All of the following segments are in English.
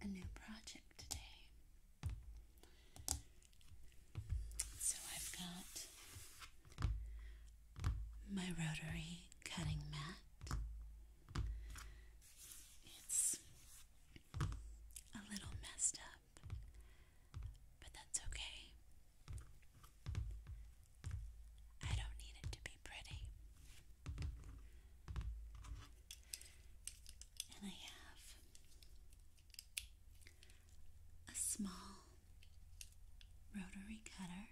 a new project today. So I've got my rotary cutting mat. It's a little messed up, but that's okay. I don't need it to be pretty. And I have a small rotary cutter.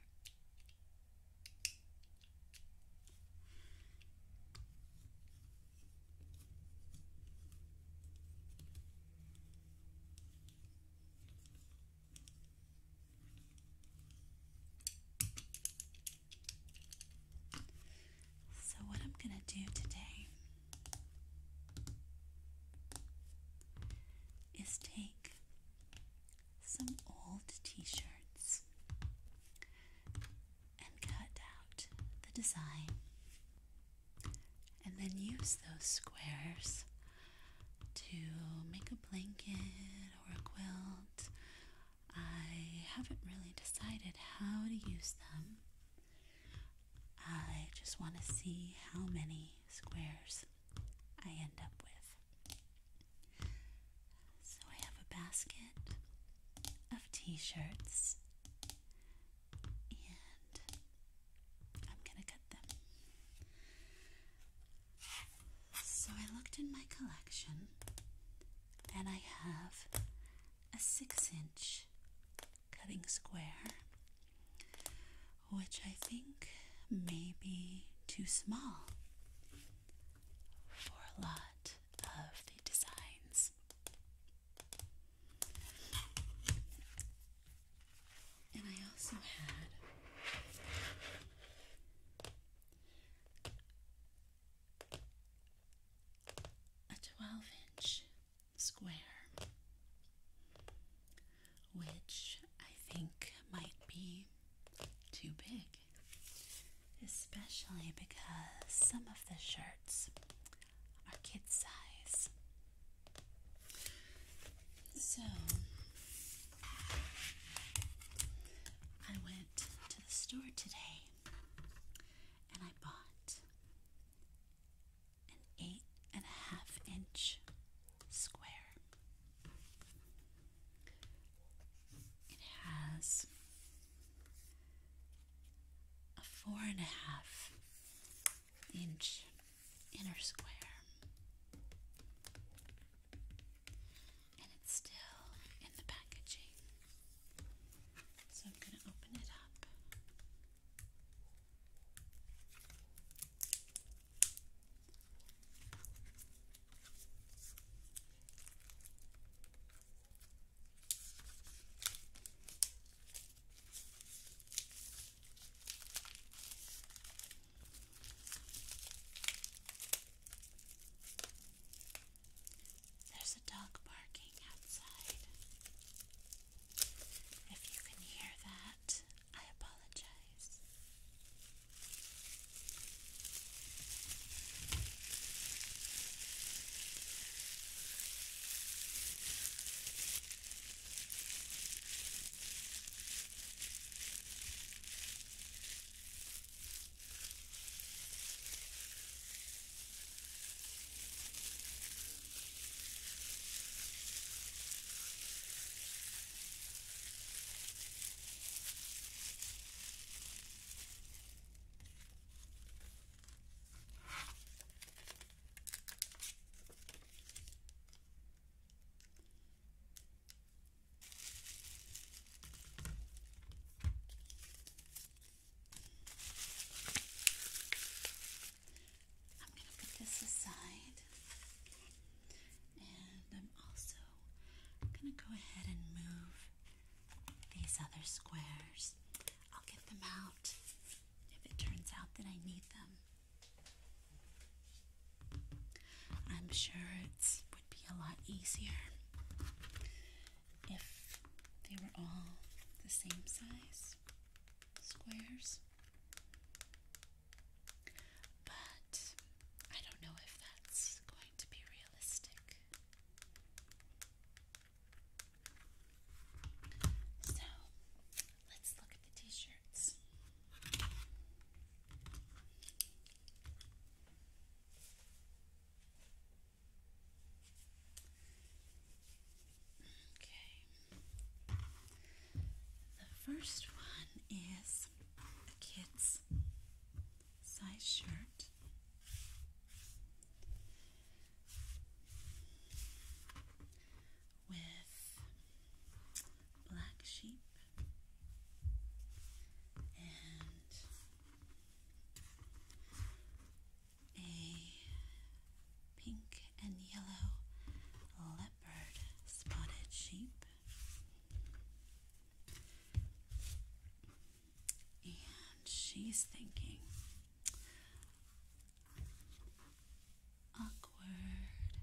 So what I'm going to do today is take some old t-shirts and cut out the design and then use those squares to make a blanket or a quilt. I haven't really decided how to use them. I just want to see how many squares I end up with. So I have a basket of t-shirts and I'm gonna cut them. So I looked in my collection and I have a 6-inch cutting square, which I think may be too small for a lot of the designs. And I also had a 12-inch square, which I think might be too big, especially because some of the shirts are kid size. So I went to the store today and I bought an 8.5-inch square. It has a 4.5-inch inner square, and it's still in the packaging. So I'm going to open it up. There's a dog barking outside. If you can hear that, I apologize. I'm going to put this aside, and I'm also going to go ahead and move these other squares. I'll get them out if it turns out that I need them. I'm sure it would be a lot easier if they were all the same size squares, but I don't know if that's going to be realistic. first one is a kid's size shirt with black sheep and a pink and yellow leopard spotted sheep. And she's thinking, awkward.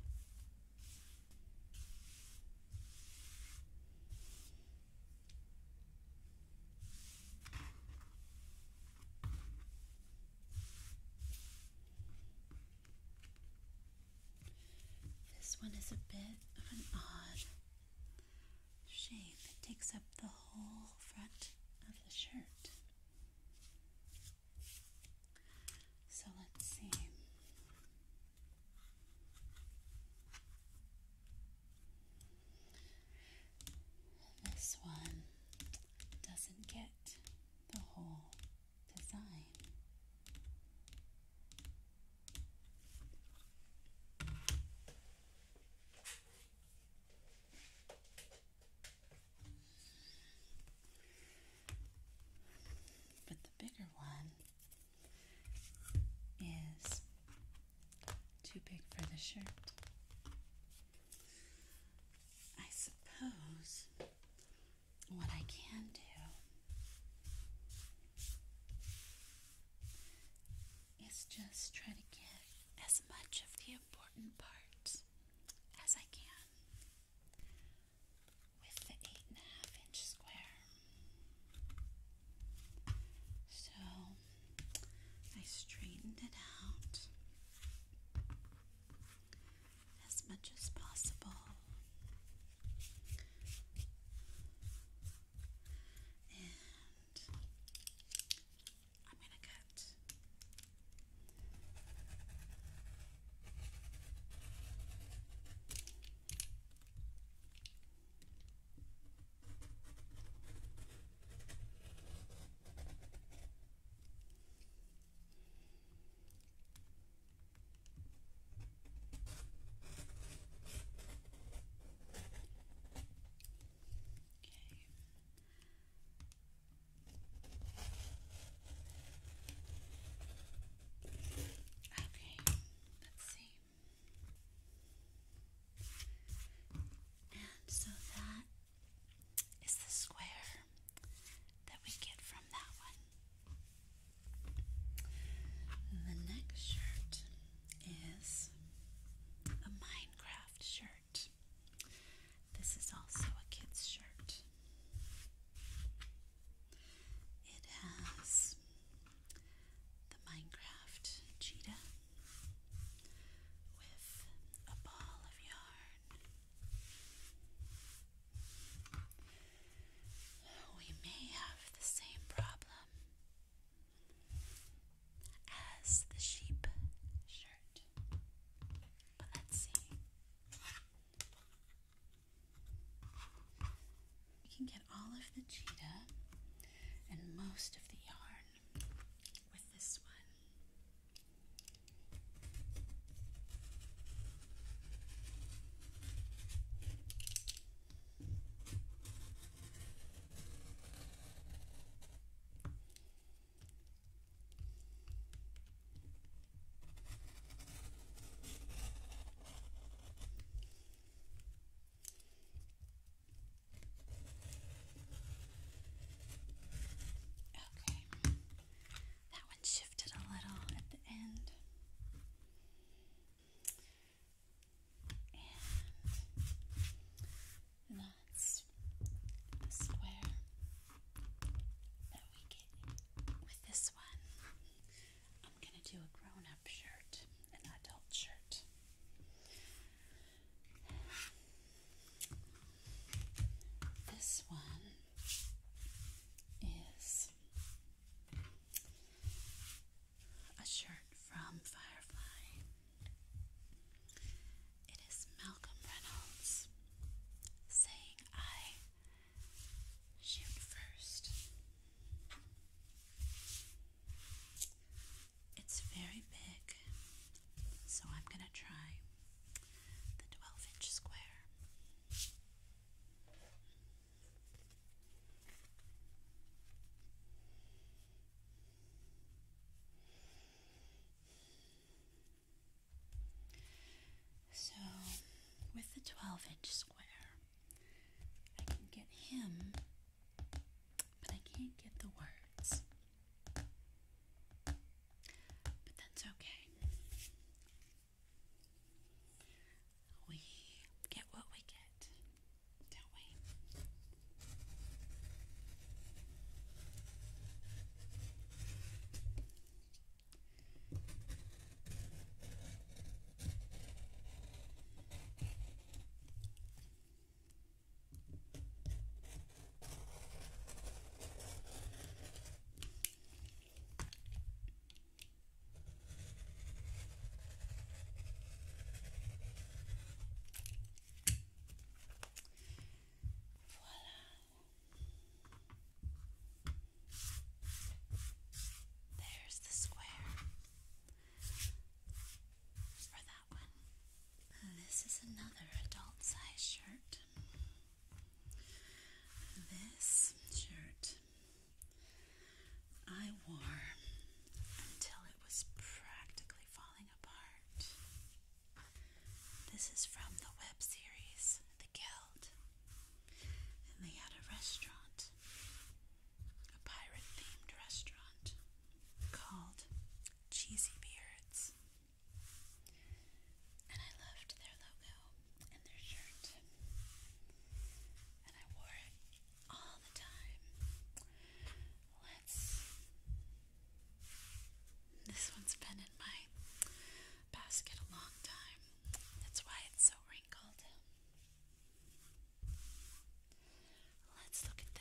This one is a bit of an odd shape. It takes up the whole front of the shirt. So let's see. This one doesn't get the whole design. But the bigger one is too big for the shirt. I suppose what I can do is just try to get as much of the important parts as I can with the 8.5-inch square. So I straightened it out as much as possible. And I'm going to cut. Okay, let's see. And so that is the square that we get from that one. The next shirt is a Minecraft shirt. This is also a kid's shirt. It has the Minecraft cheetah with a ball of yarn. We may have the same problem as the sheep shirt, but let's see. We can get all of the cheetah and most of the yarn with this one. each square. I can get him, but I can't get the words. But that's okay. We get what we get, don't we? There's the square for that one. This is another adult size shirt. This shirt I wore until it was practically falling apart. This is from the web series, The Guild. And they had a restaurant, a pirate-themed restaurant called Cheesy Beards. And I loved their logo and their shirt. And I wore it all the time. This one's been in my basket a long time. That's why it's so wrinkled. Let's look at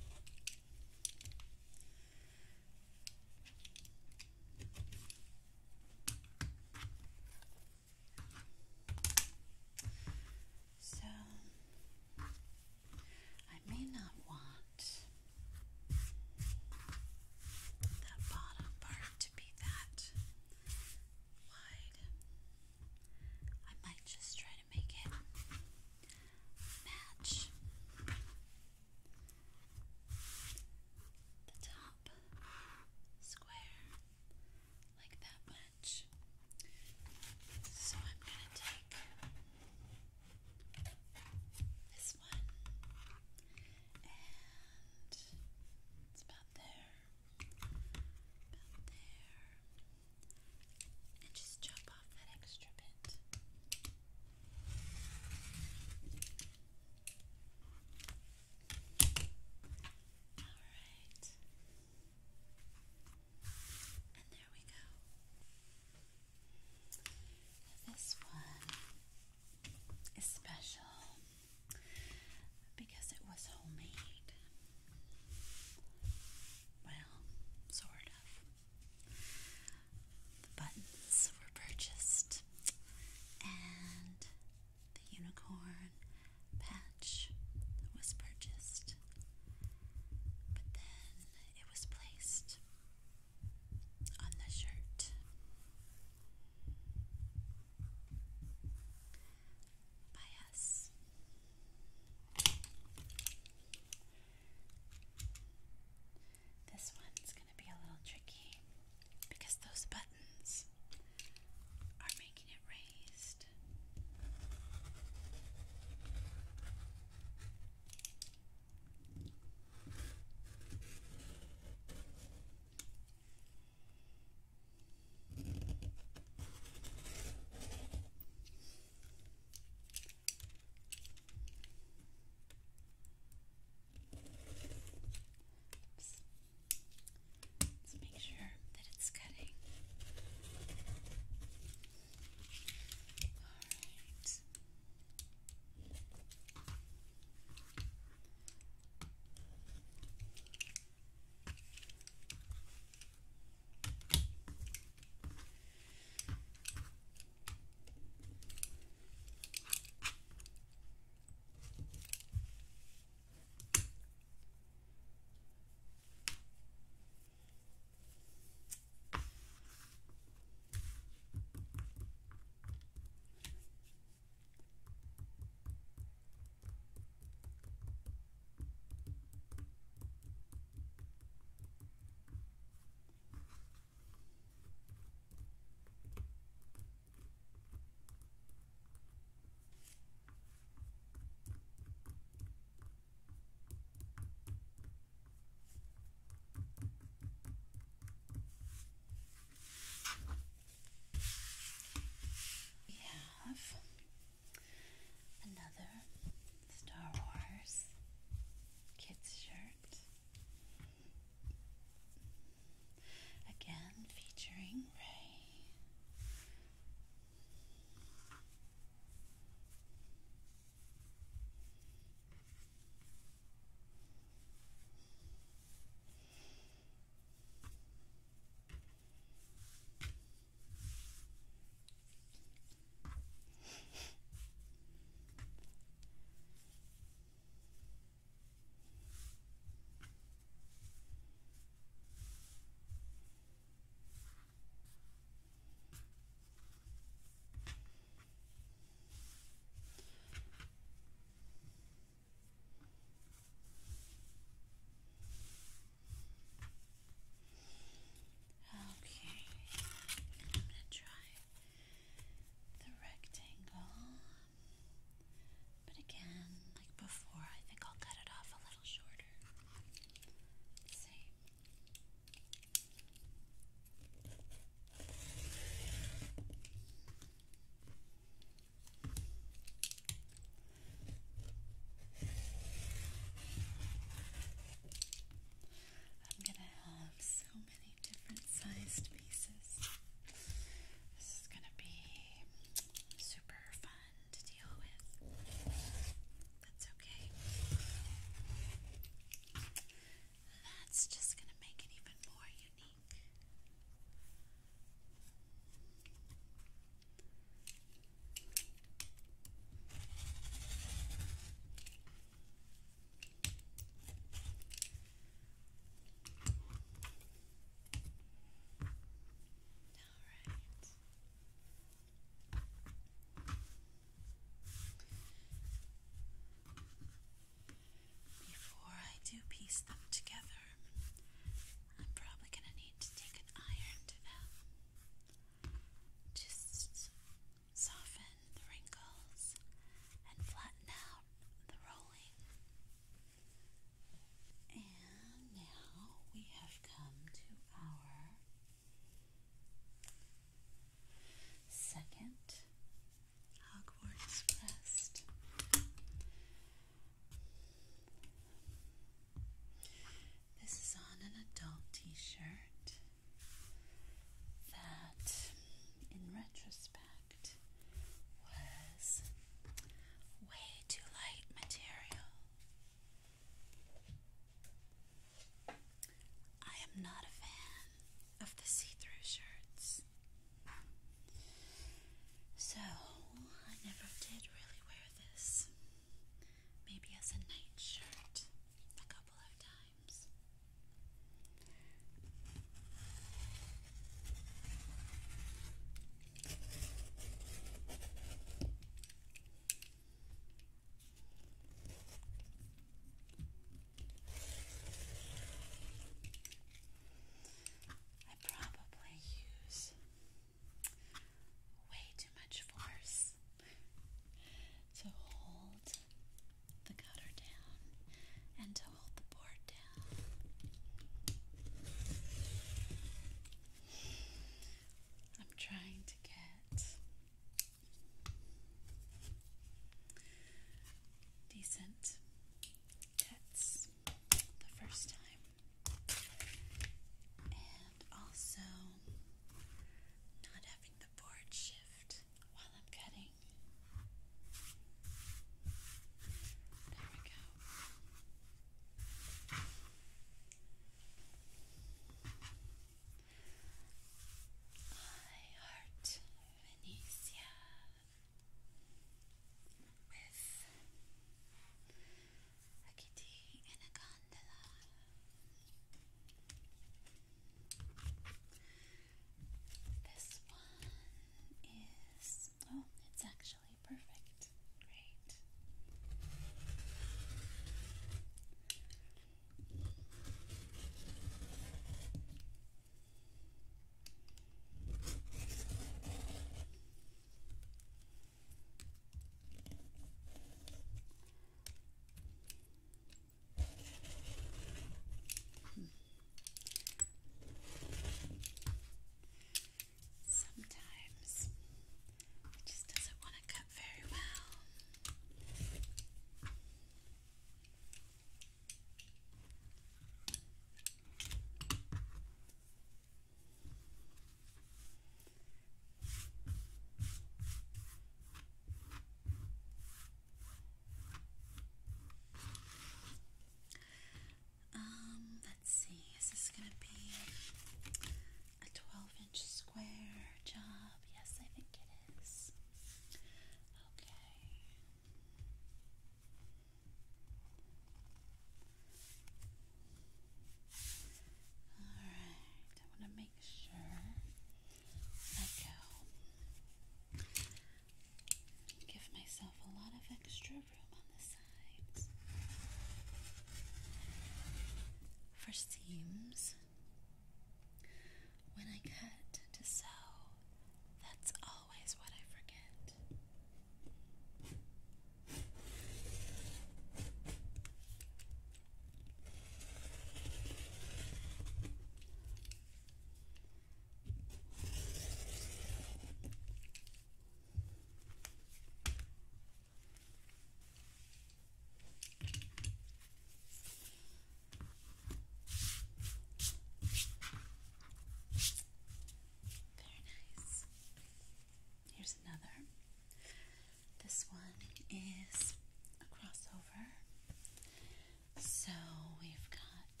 one is a crossover. So we've got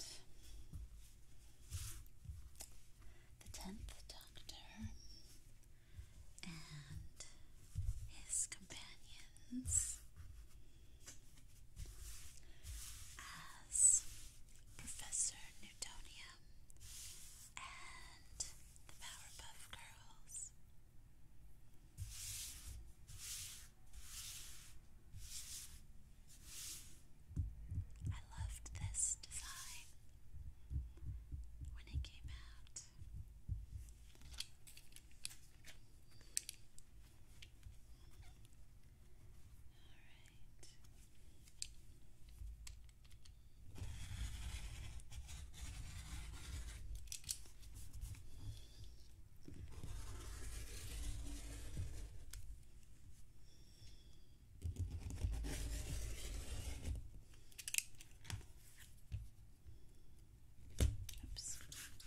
the 10th Doctor and his companions as Professor Newtonium and the Powerpuff Girls. I loved this design when it came out. Oops.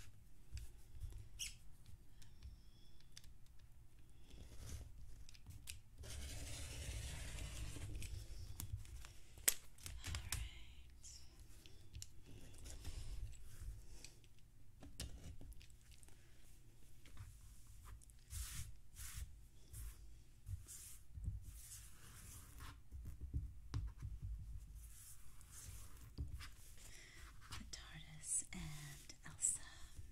The TARDIS and Elsa.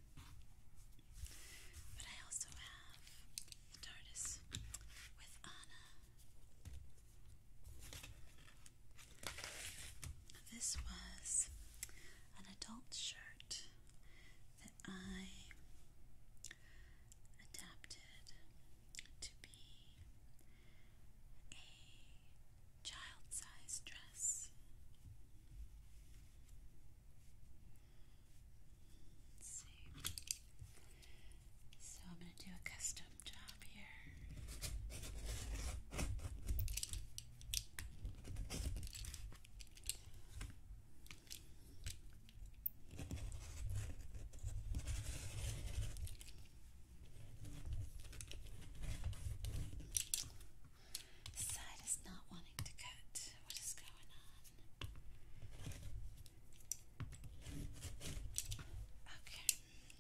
But I also have the TARDIS with Anna. This was an adult shirt that I adapted to be a child-sized dress. Let's see. So I'm going to do a custom job here. Side is not wanting to cut. What is going on? Okay.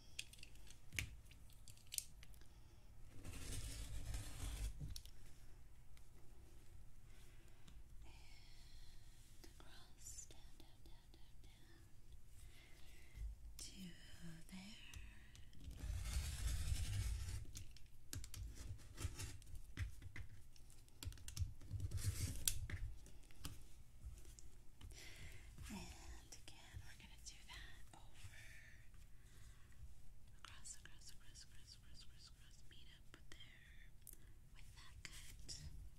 And across, down, down, down, down, down to there. And again, we're going to do that over, across, across, across, across, across, across, across, meet up there with that cut.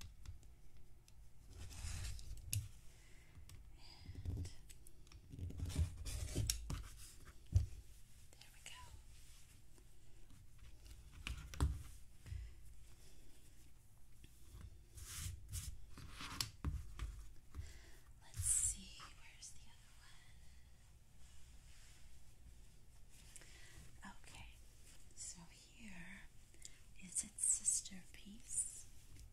And there we go. Let's see, where's the other one? Okay, so here is its sister piece.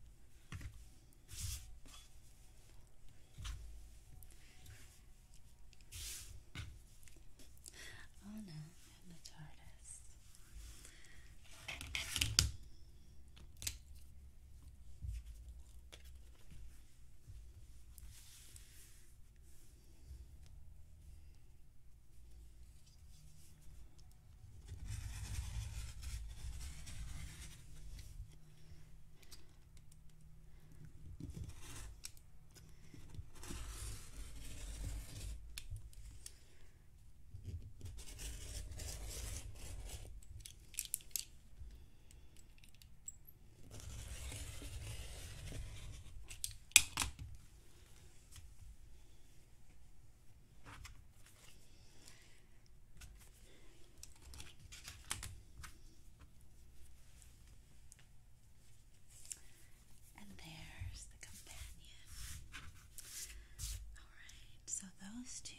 Oh no, and the TARDIS. And there's the companion. Alright, so those two